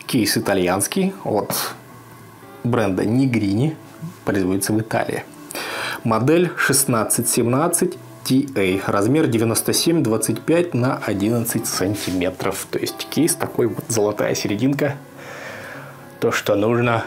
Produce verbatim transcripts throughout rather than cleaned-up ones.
Кейс итальянский от бренда Negrini, производится в Италии. Модель шестнадцать семнадцать ти эй, размер девяносто семь двадцать пять на одиннадцать сантиметров. То есть кейс такой вот, золотая серединка. То, что нужно.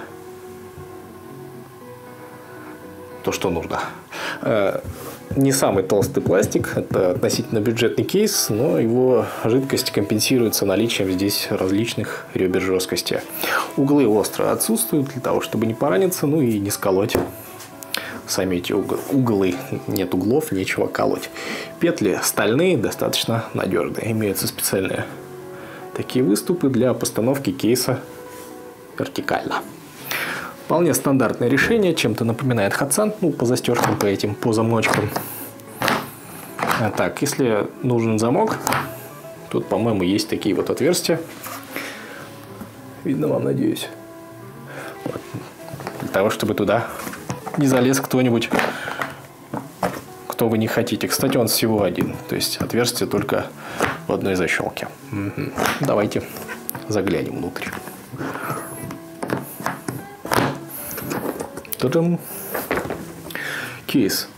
То, что нужно. Не самый толстый пластик, это относительно бюджетный кейс, но его жидкость компенсируется наличием здесь различных ребер жесткости. Углы остро отсутствуют для того, чтобы не пораниться, ну и не сколоть сами эти углы. Нет углов, нечего колоть. Петли стальные, достаточно надежные. Имеются специальные такие выступы для постановки кейса вертикально. Вполне стандартное решение, чем-то напоминает Hatsan, ну, по застежкам, по этим, по замочкам. А так, если нужен замок, тут, по-моему, есть такие вот отверстия. Видно вам, надеюсь. Вот. Для того, чтобы туда не залез кто-нибудь, кто вы не хотите. Кстати, он всего один, то есть отверстие только в одной защелке. Угу. Давайте заглянем внутрь. Та-дам! Кейс.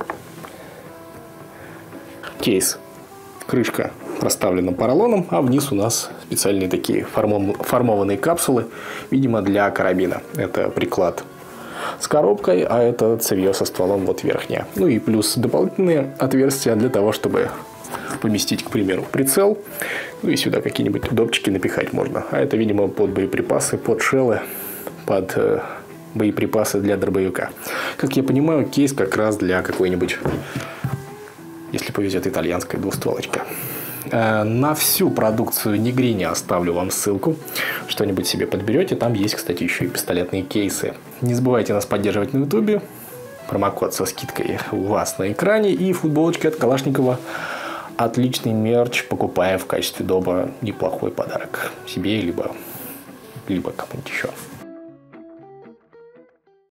Кейс. Крышка проставлена поролоном, а вниз у нас специальные такие формованные капсулы, видимо, для карабина. Это приклад с коробкой, а это цевье со стволом вот верхнее. Ну и плюс дополнительные отверстия для того, чтобы поместить, к примеру, прицел. Ну и сюда какие-нибудь удобчики напихать можно. А это, видимо, под боеприпасы, под шеллы, под э, боеприпасы для дробовика. Как я понимаю, кейс как раз для какой-нибудь, если повезет, итальянской двустволочки. На всю продукцию Negrini оставлю вам ссылку. Что-нибудь себе подберете. Там есть, кстати, еще и пистолетные кейсы. Не забывайте нас поддерживать на ютубе. Промокод со скидкой у вас на экране. И футболочки от Калашникова. Отличный мерч. Покупаем в качестве дома. Неплохой подарок себе, либо, либо кому-нибудь еще.